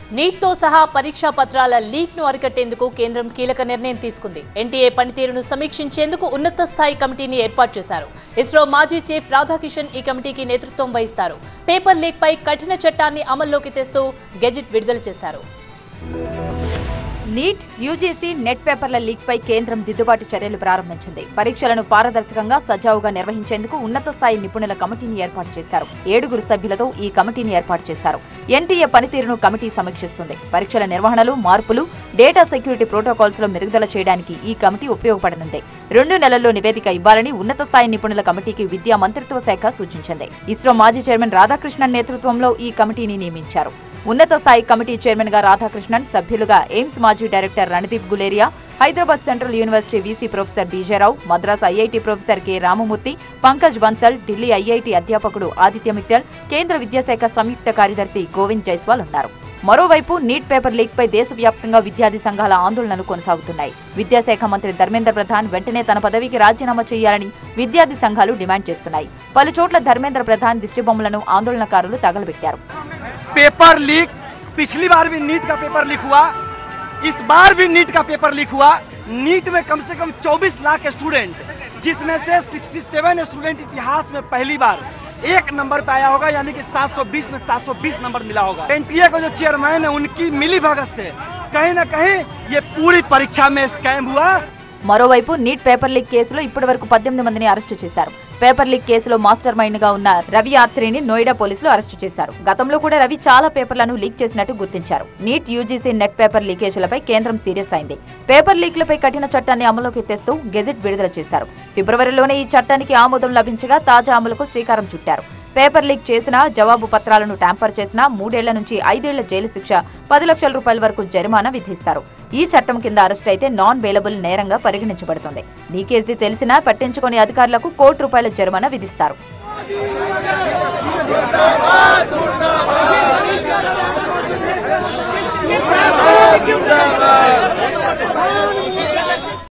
Neat తో సహా పరీక్షా పత్రాల లీక్ ను అరికట్టేందుకు కేంద్రం కీలక నిర్ణయం తీసుకుంది. ఎన్టీఏ పనితీరును సమీక్షించేందుకు ఉన్నత స్థాయి కమిటీని ఏర్పాటు చేశారు. ఇస్రో మాజీ చీఫ్ రాధాకిషన్ ఈ కమిటీకి నేతృత్వం వహిస్తారు. పేపర్ లీక్ పై కఠిన చట్టాన్ని అమల్లోకి తెస్తూ గెజిట్ విడుదల చేశారు. నీట్, యూజీసీ, నెట్ పేపర్ల లీక్ పై కేంద్రం దిద్దుబాటు చర్యలు ప్రారంభించింది. పరీక్షలను పారదర్శకంగా సజావుగా నిర్వహించేందుకు ఉన్నత స్థాయి నిపుణుల కమిటీని ఏర్పాటు చేశారు. 7 సభ్యులతో ఈ కమిటీని ఏర్పాటు చేశారు. ఎన్టీఏ పనితీరును కమిటీ సమీక్షిస్తుంది. పరీక్షల నిర్వహణలో మార్పులు, డేటా సెక్యూరిటీ ప్రోటోకాల్స్ లో మెరుగుదల చేయడానికి ఈ కమిటీ ఉపయోగపడనుంది. 2 నెలల్లో నివేదిక ఇవ్వాలని ఉన్నత స్థాయి నిపుణుల కమిటీకి విద్యా మంత్రిత్వ శాఖ సూచించింది. ఇస్రో మాజీ చైర్మన్ రాధాకృష్ణన్ నేతృత్వంలో ఈ కమిటీని నియమించారు. ఉన్నత స్థాయి కమిటీ చైర్మన్ గా రాధాకృష్ణన్, సభ్యులుగా ఎయిమ్స్ మాజీ director Randeep Guleria, Hyderabad central university VC professor D J Rao, Madras IIT professor K Ramamurthy, Pankaj Bansal, Delhi IIT అధ్యాపకుడు ఆదిత్య మిట్టల్, కేంద్ర విద్యాశాఖ సంయుక్త కార్యదర్శి గోవింద్ జైస్వాల్ ఉన్నారు. మరోవైపు నీట్ పేపర్ లీక్ పై దేశవ్యాప్తంగా విద్యార్థి సంఘాల ఆందోళనలు కొనసాగుతున్నాయి. విద్యాశాఖ మంత్రి ధర్మేంద్ర ప్రధాన్ వెంటనే తన పదవికి రాజీనామా చేయాలని విద్యార్థి సంఘాలు డిమాండ్ చేస్తున్నాయి. పలుచోట్ల ధర్మేంద్ర ప్రధాన్ దిష్టిబొమ్మలను ఆందోళనకారులు తగలబెట్టారు. पेपर लीक, पिछली बार भी नीट का पेपर लीक हुआ, इस बार भी नीट का पेपर लीक हुआ। नीट में कम से कम 24 लाख स्टूडेंट, जिसमें से 67 स्टूडेंट इतिहास में पहली बार 1 नंबर पे आया होगा, यानी कि 720 में 720 नंबर मिला होगा। एनटीए को जो चेयरमैन है उनकी मिली भगत से कहीं न कहीं ये पूरी परीक्षा में स्कैम हुआ। మరోవైపు నీట్ పేపర్ లీక్ కేసులో ఇప్పటివరకు 18 మందిని అరెస్టు చేశారు. పేపర్ లీక్ కేసులో మాస్టర్ మైండ్ గా ఉన్న రవి యాత్రిని నోయిడా పోలీసులు అరెస్టు చేశారు. గతంలో కూడా రవి చాలా పేపర్లను లీక్ చేసినట్టు గుర్తించారు. నీట్, యూజీసీ, నెట్ పేపర్ లీకేజీలపై కేంద్రం సీరియస్ అయింది. పేపర్ లీక్లపై కఠిన చట్టాన్ని అమలులోకి తెస్తూ గెజిట్ విడుదల చేశారు. ఫిబ్రవరిలోనే ఈ చట్టానికి ఆమోదం లభించగా తాజా అమలుకు శ్రీకారం చుట్టారు. పేపర్ లీక్ చేసినా, జవాబు పత్రాలను ట్యాంపర్ చేసినా 3 ఏళ్ల నుంచి 5 ఏళ్ల జైలు శిక్ష, 10 లక్షల రూపాయల వరకు జరిమానా విధిస్తారు. ఈ చట్టం కింద అరెస్ట్ అయితే నాన్ బెయిలబుల్ నేరంగా పరిగణించబడుతుంది. లీకేజీ తెలిసినా పట్టించుకునే అధికారులకు ₹1 జరిమానా విధిస్తారు.